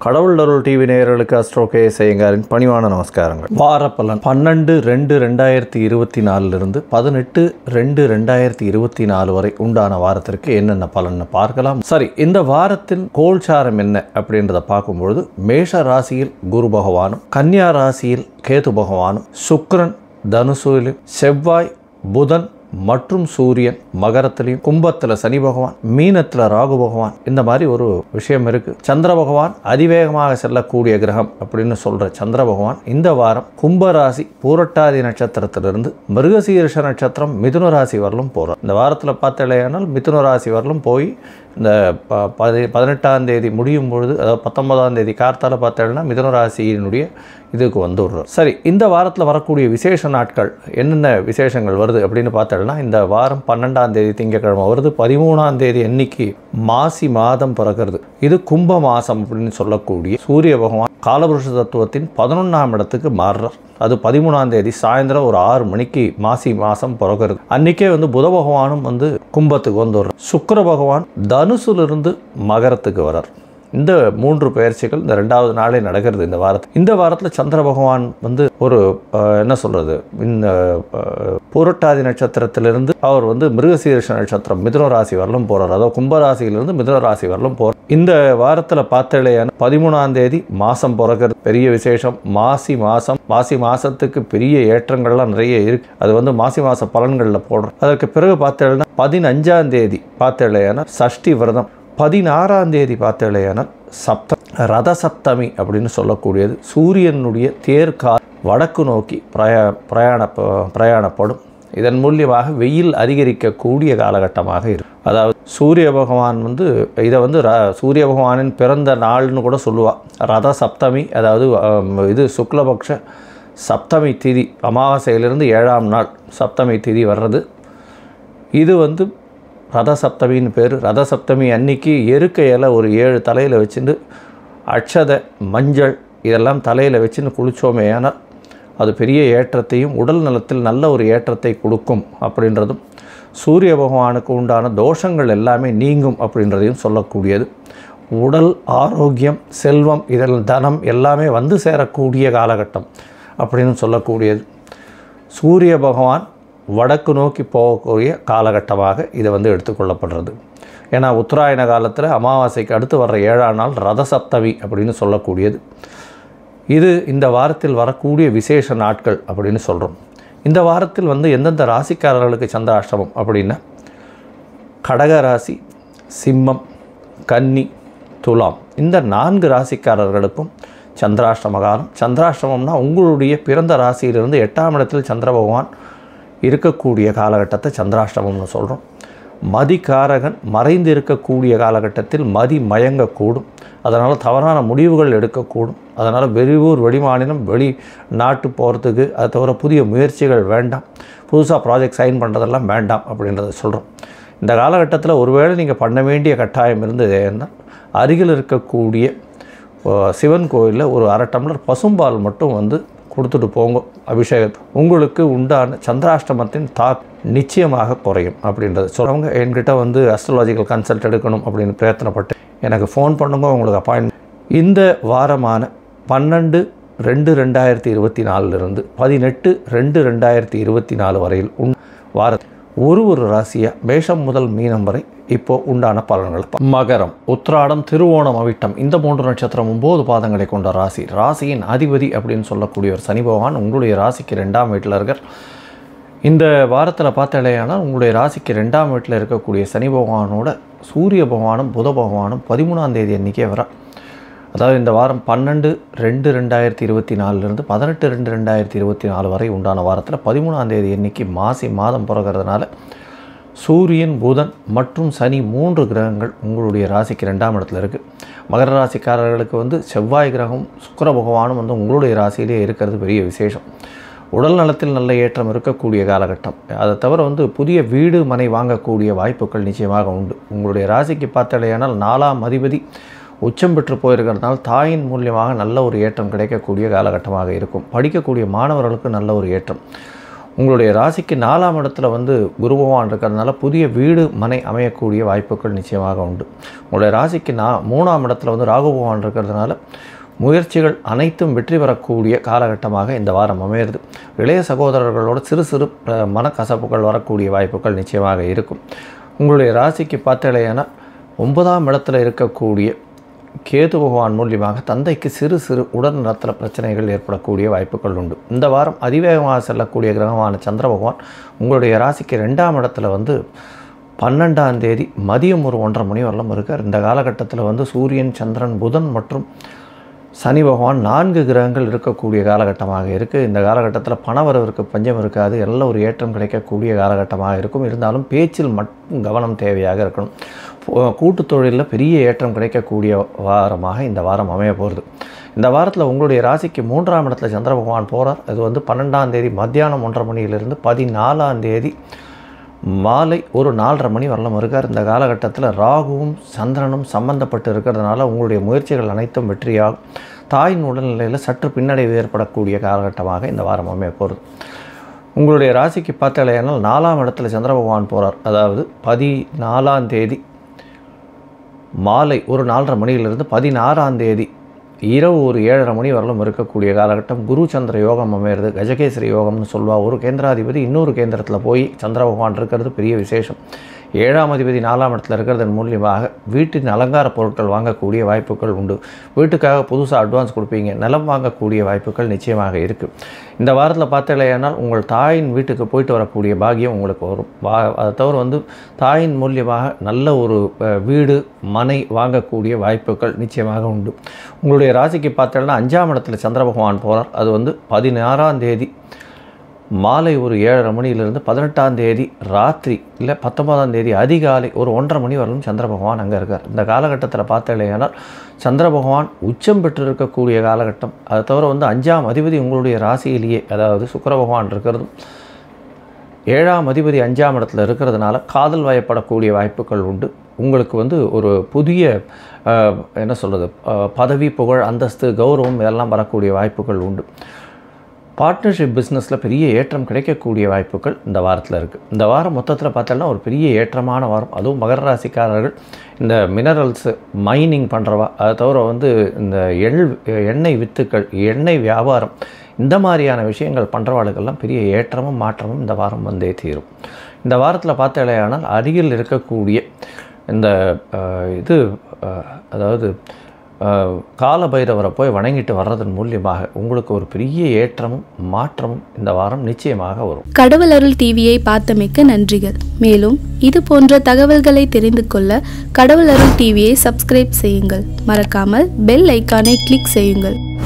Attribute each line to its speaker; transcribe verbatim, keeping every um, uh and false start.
Speaker 1: கடவுள் அருள் டிவி நேயர்களுக்கு அஸ்ட்ரோ கே எஸ் ஐயங்காரின் பணிவான நமஸ்காரங்கள். வாரப்பலன் பன்னெண்டு ரெண்டு ரெண்டாயிரத்தி இருபத்தி நாலுலிருந்து பதினெட்டு ரெண்டு ரெண்டாயிரத்தி இருபத்தி நாலு வரை உண்டான வாரத்திற்கு என்னென்ன பலன்னு பார்க்கலாம். சரி, இந்த வாரத்தின் கோல்சாரம் என்ன அப்படின்றத பார்க்கும்பொழுது, மேஷ ராசியில் குரு பகவானும், கன்னியா ராசியில் கேது பகவானும், சுக்கிரன் தனுசுவிலும், செவ்வாய் புதன் மற்றும் சூரியன் மகரத்திலையும், கும்பத்தில் சனி பகவான், மீனத்தில் ராகு பகவான், இந்த மாதிரி ஒரு விஷயம் இருக்கு. சந்திர பகவான் அதிவேகமாக செல்லக்கூடிய கிரகம் அப்படின்னு சொல்ற சந்திர பகவான் இந்த வாரம் கும்பராசி பூரட்டாதி நட்சத்திரத்திலிருந்து மிருகசீரிஷ நட்சத்திரம் மிதுன ராசி வரலும் போறார். இந்த வாரத்தில் பார்த்தலையானால் மிதுன ராசி வரலும் போய் இந்த பதி பதினெட்டாம் தேதி முடியும் பொழுது, அதாவது பத்தொன்பதாம் தேதி கார்த்தால பார்த்தேன்னா மிதுன ராசியினுடைய இதுக்கு வந்துடுறோம். சரி, இந்த வாரத்தில் வரக்கூடிய விசேஷ நாட்கள் என்னென்ன விசேஷங்கள் வருது அப்படின்னு பார்த்தோம்னா, இந்த வாரம் பன்னெண்டாம் தேதி திங்கக்கிழமை வருது. பதிமூணாம் தேதி அன்னைக்கு மாசி மாதம் பிறக்கிறது. இது கும்ப மாசம் அப்படின்னு சொல்லக்கூடிய சூரிய பகவான் காலபுருஷ தத்துவத்தின் பதினொன்றாம் இடத்துக்கு மாறுறார். அது பதிமூணாம் தேதி சாயந்தரம் ஒரு ஆறு மணிக்கு மாசி மாதம் பிறக்கிறது. அன்றைக்கே வந்து புத பகவானும் வந்து கும்பத்துக்கு வந்துடுறார். சுக்கிர பகவான் தனுசுலிருந்து மகரத்துக்கு வரார். இந்த மூன்று பயிற்சிகள் இந்த ரெண்டாவது நாளே நடக்கிறது இந்த வாரத்தில். இந்த வாரத்தில் சந்திர பகவான் வந்து ஒரு என்ன சொல்கிறது, இந்த பூரட்டாதி நட்சத்திரத்திலிருந்து அவர் வந்து மிருகசீரிஷ நட்சத்திரம் மிதுன ராசி வரலும் போகிறார். அதாவது கும்பராசியிலிருந்து மிதுன ராசி வரலும் போகிறார். இந்த வாரத்தில் பார்த்தலையான பதிமூணாம் தேதி மாதம் பிறக்கிறது, பெரிய விசேஷம். மாசி மாதம் மாசி மாதத்துக்கு பெரிய ஏற்றங்கள்லாம் நிறைய இருக்கு. அது வந்து மாசி மாத பலன்களில் போடுறோம். அதற்கு பிறகு பார்த்தேன்னா பதினஞ்சாம் தேதி பார்த்தலையான சஷ்டி விரதம், பதினாறாம் தேதி பார்த்தலையான சப்த ரத சப்தமி அப்படின்னு சொல்லக்கூடியது. சூரியனுடைய தேர்கால் வடக்கு நோக்கி பிரயா பிரயாண பிரயாணப்படும். இதன் மூலியமாக வெயில் அதிகரிக்கக்கூடிய காலகட்டமாக இருக்கும். அதாவது சூரிய பகவான் வந்து இதை வந்து ர சூரிய பகவானின் பிறந்த நாள்னு கூட சொல்லுவாள். ரத சப்தமி, அதாவது இது சுக்லபக்ஷ சப்தமி திதி, அமாவாசையிலிருந்து ஏழாம் நாள் சப்தமி திதி வர்றது. இது வந்து ரத சப்தமின்னு பேர். ரத சப்தமி அன்னைக்கு எருக்க இலை ஒரு ஏழு தலையில் வச்சுட்டு அட்சதை மஞ்சள் இதெல்லாம் தலையில் வச்சுன்னு குளித்தோமே ஆனால் அது பெரிய ஏற்றத்தையும் உடல் நலத்தில் நல்ல ஒரு ஏற்றத்தை கொடுக்கும் அப்படின்றதும், சூரிய பகவானுக்கு உண்டான தோஷங்கள் எல்லாமே நீங்கும் அப்படின்றதையும் சொல்லக்கூடியது. உடல் ஆரோக்கியம், செல்வம், இதில் தனம் எல்லாமே வந்து சேரக்கூடிய காலகட்டம் அப்படின்னு சொல்லக்கூடியது. சூரிய பகவான் வடக்கு நோக்கி போகக்கூடிய காலகட்டமாக இதை வந்து எடுத்துக்கொள்ளப்படுறது. ஏன்னா உத்தராயண காலத்தில் அமாவாசைக்கு அடுத்து வர்ற ஏழாம் நாள் ரத சப்தமி அப்படின்னு சொல்லக்கூடியது. இது இந்த வாரத்தில் வரக்கூடிய விசேஷ நாட்கள் அப்படின்னு சொல்கிறோம். இந்த வாரத்தில் வந்து எந்தெந்த ராசிக்காரர்களுக்கு சந்திராஷ்டமம் அப்படின்னா, கடக ராசி, சிம்மம், கன்னி, துலாம், இந்த நான்கு ராசிக்காரர்களுக்கும் சந்திராஷ்டம காலம். சந்திராஷ்டமம்னா உங்களுடைய பிறந்த ராசியிலிருந்து எட்டாம் இடத்தில் சந்திர பகவான் இருக்கக்கூடிய காலகட்டத்தை சந்திராஷ்டமம்னு சொல்கிறோம். மதிகாரகன் மறைந்து இருக்கக்கூடிய காலகட்டத்தில் மதி மயங்கக்கூடும். அதனால் தவறான முடிவுகள் எடுக்கக்கூடும். அதனால் வெளியூர் வெளிமாநிலம் வெளி நாட்டு போகிறதுக்கு அதை தவிர புதிய முயற்சிகள் வேண்டாம். புதுசாக ப்ராஜெக்ட் சைன் பண்ணுறதெல்லாம் வேண்டாம் அப்படின்றத சொல்கிறோம். இந்த காலகட்டத்தில் ஒருவேளை நீங்கள் பண்ண வேண்டிய கட்டாயம் இருந்தது என்ன, அருகில் இருக்கக்கூடிய சிவன் கோயிலில் ஒரு அரை டம்ளர் பசும்பால் மட்டும் வந்து கொடுத்துட்டு போங்க அபிஷேகத்தை. உங்களுக்கு உண்டான சந்திராஷ்டமத்தின் தாக் நிச்சயமாக குறையும் அப்படின்றது சொல்கிறவங்க. என்கிட்ட வந்து அஸ்ட்ராலஜிக்கல் கன்சல்ட் எடுக்கணும் அப்படின்னு பிரயத்தனப்பட்டு எனக்கு ஃபோன் பண்ணுங்க, உங்களுக்கு அப்பாயின்மெண்ட். இந்த வாரமான பன்னெண்டு ரெண்டு ரெண்டாயிரத்தி இருபத்தி நாலுலேருந்து பதினெட்டு ரெண்டு ரெண்டாயிரத்தி இருபத்தி நாலு வரையில் உண் வார ஒரு ஒரு ராசியாக மேஷம் முதல் மீனம் வரை இப்போ உண்டான பலன்கள். மகரம், உத்திராடம், திருவோணம், அவிட்டம், இந்த மூன்று நட்சத்திரம் ஒன்பது பாதங்களை கொண்ட ராசி. ராசியின் அதிபதி அப்படின்னு சொல்லக்கூடிய ஒரு சனி பகவான் உங்களுடைய ராசிக்கு ரெண்டாம் வீட்டில் இருக்கார். இந்த வாரத்தில் பார்த்தாலேயானால் உங்களுடைய ராசிக்கு ரெண்டாம் வீட்டில் இருக்கக்கூடிய சனி பகவானோட சூரிய பகவானும் புத பகவானும் பதிமூணாம் தேதி அன்றைக்கே வர. அதாவது இந்த வாரம் பன்னெண்டு ரெண்டு ரெண்டாயிரத்தி இருபத்தி நாலுலேருந்து பதினெட்டு ரெண்டு ரெண்டாயிரத்தி இருபத்தி நாலு வரை உண்டான வாரத்தில் பதிமூணாம் தேதி அன்றைக்கி மாசி மாதம் பிறக்கிறதுனால சூரியன், புதன் மற்றும் சனி மூன்று கிரகங்கள் உங்களுடைய ராசிக்கு ரெண்டாம் இடத்துல இருக்குது. மகர ராசிக்காரர்களுக்கு வந்து செவ்வாய் கிரகம் சுக்கிர பகவானும் வந்து உங்களுடைய ராசியிலே இருக்கிறது பெரிய விசேஷம். உடல் நலத்தில் நல்ல ஏற்றம் இருக்கக்கூடிய காலகட்டம். அதை தவிர வந்து புதிய வீடு மனை வாங்கக்கூடிய வாய்ப்புகள் நிச்சயமாக உண்டு. உங்களுடைய ராசிக்கு பார்த்தாலேயானால் நாலாம் அதிபதி உச்சம் பெற்று போயிருக்கிறதுனால தாயின் மூலியமாக நல்ல ஒரு ஏற்றம் கிடைக்கக்கூடிய காலகட்டமாக இருக்கும். படிக்கக்கூடிய மாணவர்களுக்கு நல்ல ஒரு ஏற்றம். உங்களுடைய ராசிக்கு நாலாம் இடத்துல வந்து குரு பகவான் இருக்கிறதுனால புதிய வீடு மனை அமையக்கூடிய வாய்ப்புகள் நிச்சயமாக உண்டு. உங்களுடைய ராசிக்கு நா மூணாம் இடத்துல வந்து ராகு பகவான் இருக்கிறதுனால முயற்சிகள் அனைத்தும் வெற்றி பெறக்கூடிய காலகட்டமாக இந்த வாரம் அமையிறது. இளைய சகோதரர்களோட சிறு சிறு மனக்கசப்புகள் வரக்கூடிய வாய்ப்புகள் நிச்சயமாக இருக்கும். உங்களுடைய ராசிக்கு பார்த்தலையான ஒன்பதாம் இடத்துல இருக்கக்கூடிய கேது பகவான் மூலியமாக தந்தைக்கு சிறு சிறு உடல் நலத்தில் பிரச்சனைகள் ஏற்படக்கூடிய வாய்ப்புகள் உண்டு. இந்த வாரம் அதிவேகமாக செல்லக்கூடிய கிரகமான சந்திர பகவான் உங்களுடைய ராசிக்கு ரெண்டாம் இடத்துல வந்து பன்னெண்டாம் தேதி மதியம் ஒரு ஒன்றரை மணி வரலாம் இருக்கார். இந்த காலகட்டத்தில் வந்து சூரியன், சந்திரன், புதன் மற்றும் சனி பகவான் நான்கு கிரகங்கள் இருக்கக்கூடிய காலகட்டமாக இருக்குது. இந்த காலகட்டத்தில் பணவரவிற்கு பஞ்சம் இருக்காது, எல்லாம் ஒரு ஏற்றம் கிடைக்கக்கூடிய காலகட்டமாக இருக்கும். இருந்தாலும் பேச்சில் மட்டும் கவனம் தேவையாக இருக்கணும். கூட்டுத் தொழிலில் பெரிய ஏற்றம் கிடைக்கக்கூடிய வாரமாக இந்த வாரம் அமைய போகிறது. இந்த வாரத்தில் உங்களுடைய ராசிக்கு மூன்றாம் இடத்துல சந்திர பகவான் போகிறார். அது வந்து பன்னெண்டாம் தேதி மத்தியானம் ஒன்றரை மணியிலிருந்து பதினாலாம் தேதி மாலை ஒரு நாலரை மணி வரலாம் இருக்கார். இந்த காலகட்டத்தில் ராகுவும் சந்திரனும் சம்பந்தப்பட்டு இருக்கிறதுனால உங்களுடைய முயற்சிகள் அனைத்தும் வெற்றியாகும். தாயின் உடல்நிலையில் சற்று பின்னடைவு ஏற்படக்கூடிய காலகட்டமாக இந்த வாரம் அமைய போகிறது. உங்களுடைய ராசிக்கு பார்த்தாலேனால் நாலாம் இடத்துல சந்திர பகவான் போகிறார். அதாவது பதினாலாம் தேதி மாலை ஒரு நாலரை மணியிலிருந்து பதினாறாம் தேதி இரவு ஒரு ஏழரை மணி வரலும் இருக்கக்கூடிய காலகட்டம் குரு சந்திர யோகம் அமையிறது. கஜகேசரி யோகம்னு சொல்லுவா. ஒரு கேந்திராதிபதி இன்னொரு கேந்திரத்தில் போய் சந்திர பகவான் இருக்கிறது பெரிய விசேஷம். ஏழாம் அதிபதி நாலாம் இடத்துல இருக்கிறதன் மூலியமாக வீட்டின் அலங்கார பொருட்கள் வாங்கக்கூடிய வாய்ப்புகள் உண்டு. வீட்டுக்காக புதுசாக அட்வான்ஸ் கொடுப்பீங்க. நிலம் வாங்கக்கூடிய வாய்ப்புகள் நிச்சயமாக இருக்குது. இந்த வாரத்தில் பார்த்தலையானால் உங்கள் தாயின் வீட்டுக்கு போயிட்டு வரக்கூடிய பாக்கியம் உங்களுக்கு வரும். வா அதை தவிர வந்து தாயின் மூலியமாக நல்ல ஒரு வீடு மனை வாங்கக்கூடிய வாய்ப்புகள் நிச்சயமாக உண்டு. உங்களுடைய ராசிக்கு பார்த்தோன்னா அஞ்சாம் இடத்துல சந்திர பகவான் போகிறார். அது வந்து பதினாறாம் தேதி மாலை ஒரு ஏழரை மணியிலிருந்து பதினெட்டாம் தேதி ராத்திரி இல்லை பத்தொன்பதாம் தேதி அதிகாலை ஒரு ஒன்றரை மணி வரலும் சந்திர பகவான் அங்கே இருக்கார். இந்த காலகட்டத்தில் பார்த்தலையானால் சந்திர பகவான் உச்சம் பெற்று இருக்கக்கூடிய காலகட்டம். அதை தவிர வந்து அஞ்சாம் அதிபதி உங்களுடைய ராசியிலேயே அதாவது சுக்கிர பகவான் இருக்கிறதும் ஏழாம் அதிபதி அஞ்சாம் இடத்துல இருக்கிறதுனால காதல் வயப்படக்கூடிய வாய்ப்புகள் உண்டு. உங்களுக்கு வந்து ஒரு புதிய என்ன சொல்கிறது பதவி, புகழ், அந்தஸ்து, கௌரவம் இதெல்லாம் வரக்கூடிய வாய்ப்புகள் உண்டு. பார்ட்னர்ஷிப் பிஸ்னஸில் பெரிய ஏற்றம் கிடைக்கக்கூடிய வாய்ப்புகள் இந்த வாரத்தில் இருக்குது. இந்த வாரம் மொத்தத்தில் பார்த்தோன்னா ஒரு பெரிய ஏற்றமான வாரம். அதுவும் மகர ராசிக்காரர்கள் இந்த மினரல்ஸு மைனிங் பண்ணுறவா, அதை தவிர வந்து இந்த எள் எண்ணெய் வித்துக்கள், எண்ணெய் வியாபாரம், இந்த மாதிரியான விஷயங்கள் பண்ணுறவாளுக்கெல்லாம் பெரிய ஏற்றமும் மாற்றமும் இந்த வாரம் வந்தே தீரும். இந்த வாரத்தில் பார்த்தலையானால் அருகில் இருக்கக்கூடிய இந்த இது அதாவது கால பைரவரை போய் வணங்கிட்டு வர்றதன் மூலியமாக உங்களுக்கு ஒரு பெரிய ஏற்றமும் மாற்றமும் இந்த வாரம் நிச்சயமாக வரும்.
Speaker 2: கடவுள் அருள் டிவியை பார்த்தமைக்கு நன்றிகள். மேலும் இது போன்ற தகவல்களை தெரிந்து கொள்ள கடவுள் அருள் டிவியை சப்ஸ்கிரைப் செய்யுங்கள். மறக்காமல் பெல் ஐக்கானை கிளிக் செய்யுங்கள்.